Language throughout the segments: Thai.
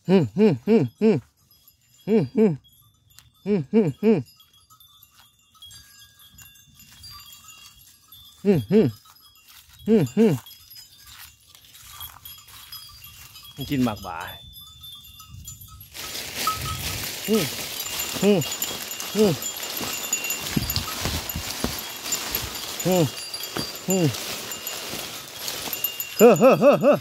ฮึฮึฮึฮึฮึฮึฮึฮึฮึฮึฮึฮึฮึมันกินหมากบ่าฮึฮึฮึฮึฮึเฮ้อเฮ้อเฮ้อเฮ้อ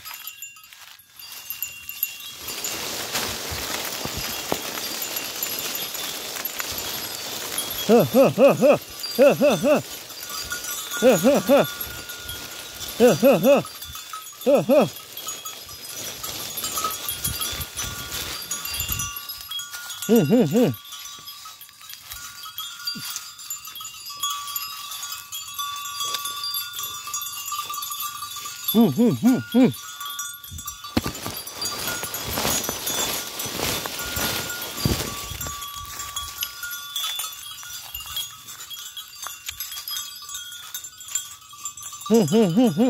เฮ้อเฮ้อเฮ้อเฮ้อเฮ้อเฮ้อเฮ้อเฮ้อเฮ้อเฮ้อเฮ้อเฮ้อเฮ้อเฮ้อเฮ้อฮึฮึฮึฮึฮึฮึฮึฮึฮึฮึฮึ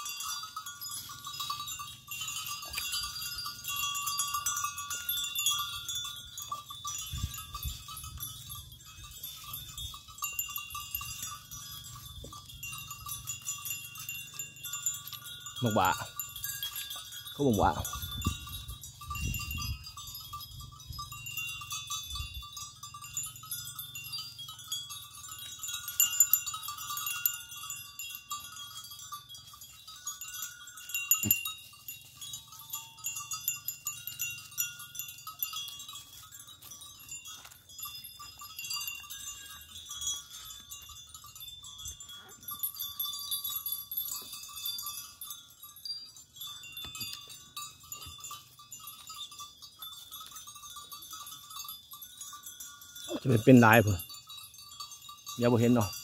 หมากบ่าเขาบอกว่าจะเป็นลายเพื่ออย่าบ่เห็นเนาะ